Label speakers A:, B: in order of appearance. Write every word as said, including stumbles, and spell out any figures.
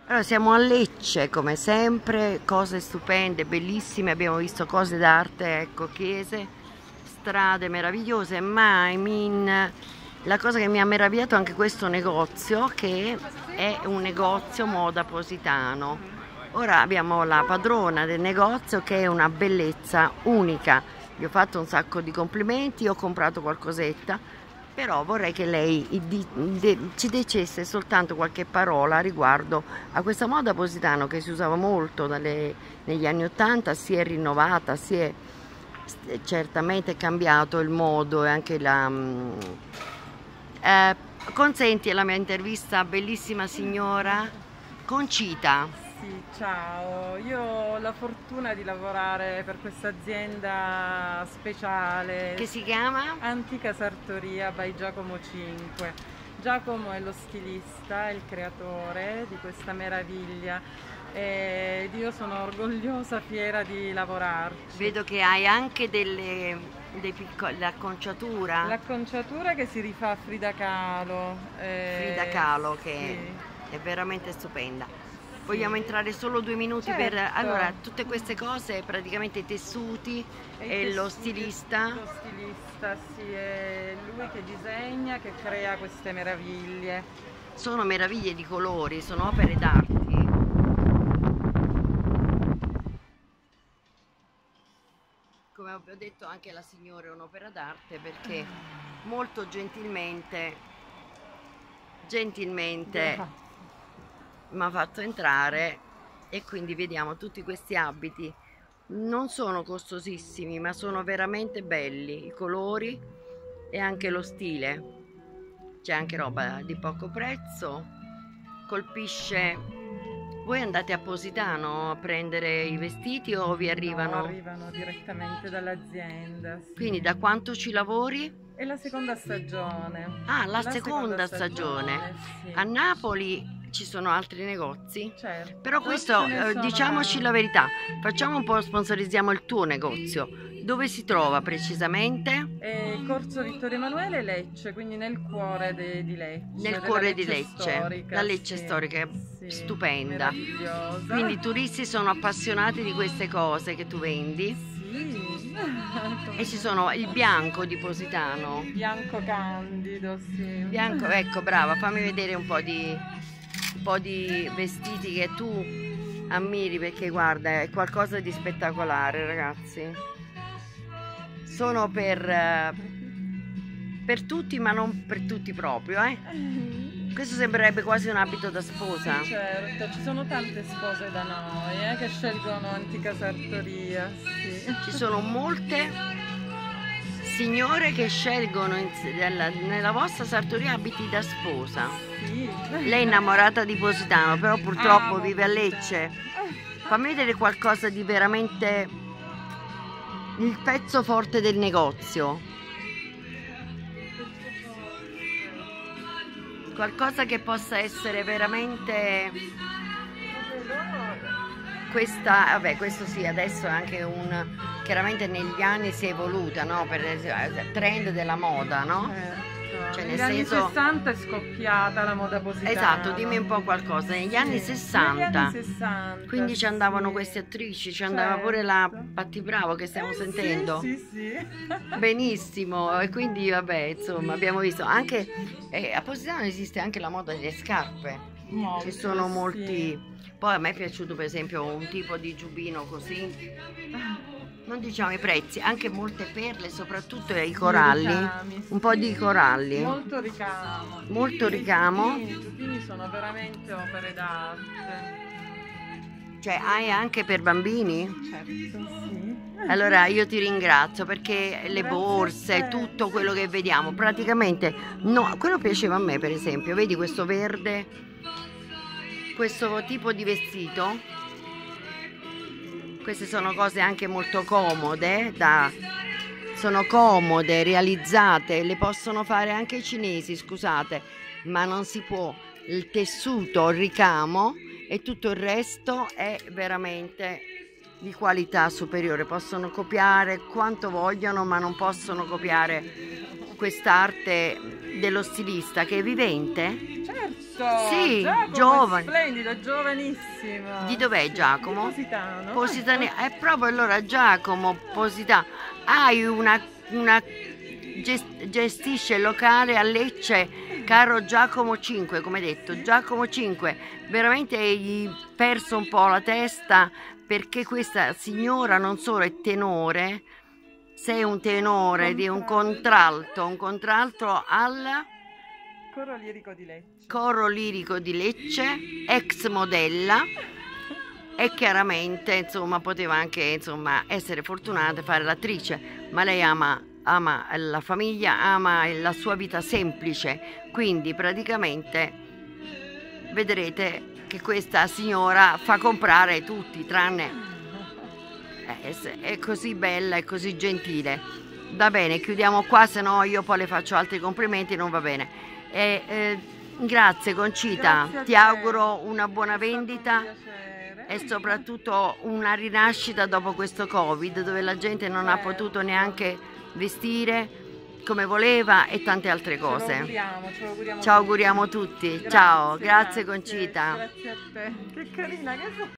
A: Allora, siamo a Lecce come sempre, cose stupende, bellissime, abbiamo visto cose d'arte, ecco, chiese, strade meravigliose, ma I mean, la cosa che mi ha meravigliato è anche questo negozio, che è un negozio moda positano. Ora abbiamo la padrona del negozio che è una bellezza unica, gli ho fatto un sacco di complimenti, ho comprato qualcosetta, però vorrei che lei ci dicesse soltanto qualche parola riguardo a questa moda positano che si usava molto dalle, negli anni ottanta, si è rinnovata, si è certamente cambiato il modo e anche la... Eh, consenti la mia intervista, bellissima signora Concita.
B: Sì, ciao, io ho la fortuna di lavorare per questa azienda speciale
A: che si chiama
B: Antica Sartoria by Giacomo cinque. Giacomo è lo stilista, il creatore di questa meraviglia ed io sono orgogliosa, fiera di lavorarci.
A: Vedo che hai anche delle, dei piccoli, l'acconciatura.
B: L'acconciatura che si rifà a Frida Kahlo.
A: Eh, Frida Kahlo che
B: sì.
A: è veramente stupenda. Vogliamo entrare solo due minuti?
B: Certo.
A: Per... Allora, tutte queste cose, praticamente i tessuti e, e tessuti, lo stilista?
B: Lo stilista, sì, è lui che disegna, che crea queste meraviglie.
A: Sono meraviglie di colori, sono opere d'arte. Come ho detto anche la signora è un'opera d'arte perché molto gentilmente, gentilmente... mi ha fatto entrare e quindi vediamo tutti questi abiti, non sono costosissimi ma sono veramente belli, i colori e anche lo stile, c'è anche roba di poco prezzo, colpisce. Voi andate a Positano a prendere i vestiti o vi arrivano?
B: No, arrivano direttamente dall'azienda, sì.
A: Quindi da quanto ci lavori?
B: È la seconda stagione.
A: Ah, la,
B: la
A: seconda, seconda stagione, stagione. Sì. A Napoli ci sono altri negozi, certo. Però questo eh, diciamoci la verità, facciamo un po', sponsorizziamo il tuo negozio. Dove si trova precisamente?
B: È Corso Vittorio Emanuele, Lecce, quindi nel cuore de, di Lecce.
A: Nel cuore
B: Lecce
A: di Lecce,
B: storica,
A: la Lecce
B: sì,
A: storica è
B: sì,
A: stupenda. Quindi i turisti sono appassionati di queste cose che tu vendi.
B: Sì.
A: E ci sono il bianco di Positano.
B: Bianco candido, sì.
A: Bianco, ecco, brava, fammi vedere un po' di, un po' di vestiti che tu ammiri perché guarda, è qualcosa di spettacolare, ragazzi. Sono per, per tutti, ma non per tutti proprio, eh? Questo sembrerebbe quasi un abito da sposa.
B: Sì, certo, ci sono tante spose da noi eh, che scelgono Antica Sartoria. Sì.
A: Ci sono molte signore che scelgono in, nella, nella vostra sartoria abiti da sposa.
B: Sì.
A: Lei è innamorata di Positano, però purtroppo ah, vive a Lecce. Fammi vedere qualcosa di veramente il pezzo forte del negozio. Qualcosa che possa essere veramente questa, vabbè, questo sì, adesso è anche un, chiaramente negli anni si è evoluta, no? Per il trend della moda, no?
B: Certo.
A: Cioè,
B: negli
A: nel
B: anni
A: senso...
B: sessanta è scoppiata la moda positana.
A: Esatto, dimmi un po' qualcosa. Negli, sì, anni, sessanta,
B: negli anni sessanta,
A: quindi ci andavano
B: sì,
A: queste attrici, ci
B: certo.
A: andava pure la Patti Bravo che stiamo
B: eh,
A: sentendo.
B: Sì, sì, sì.
A: Benissimo, e quindi vabbè, insomma, abbiamo visto anche eh, a Positano esiste anche la moda delle scarpe.
B: Molto,
A: ci sono molti.
B: Sì.
A: Poi a me è piaciuto per esempio un tipo di giubbino così. Non diciamo i prezzi, anche molte perle, soprattutto i coralli,
B: ricami,
A: un po' di coralli.
B: Molto ricamo.
A: Molto ricamo.
B: I giubbini sono veramente opere d'arte.
A: Cioè hai anche per bambini?
B: Certo, sì.
A: Allora io ti ringrazio perché le borse, tutto quello che vediamo, praticamente, no, quello piaceva a me per esempio, vedi questo verde, questo tipo di vestito? Queste sono cose anche molto comode, da, sono comode, realizzate, le possono fare anche i cinesi, scusate, ma non si può, il tessuto, il ricamo e tutto il resto è veramente di qualità superiore, possono copiare quanto vogliono ma non possono copiare quest'arte dello stilista che è vivente.
B: Certo.
A: Sì,
B: Giacomo
A: giovane.
B: è splendido, giovanissimo.
A: Di dov'è
B: Sì,
A: Giacomo?
B: di Positano.
A: Positano. È proprio allora Giacomo Positano. Hai una, una gest- gestisce il locale a Lecce, caro Giacomo cinque, come detto, Giacomo cinque, veramente hai perso un po' la testa perché questa signora non solo è tenore, sei un tenore di un contralto, un contralto al
B: Coro lirico di Lecce.
A: Coro lirico di Lecce, ex modella, e chiaramente insomma poteva anche insomma essere fortunata e fare l'attrice, ma lei ama, ama la famiglia, ama la sua vita semplice, quindi praticamente vedrete che questa signora fa comprare tutti tranne eh, è così bella e così gentile. Va bene, chiudiamo qua, se no io poi le faccio altri complimenti, non va bene. E, eh, grazie Concita,
B: Grazie a
A: ti
B: te.
A: auguro una buona
B: È stato un
A: vendita
B: piacere.
A: e soprattutto una rinascita dopo questo Covid, dove la gente non ha
B: Certo.
A: potuto neanche vestire come voleva e tante altre
B: Ce lo
A: cose.
B: auguriamo, ce lo auguriamo
A: Ci
B: tutti.
A: auguriamo tutti.
B: Grazie,
A: Ciao, grazie
B: grazie,
A: Concita.
B: Grazie a te. Che carina che sei.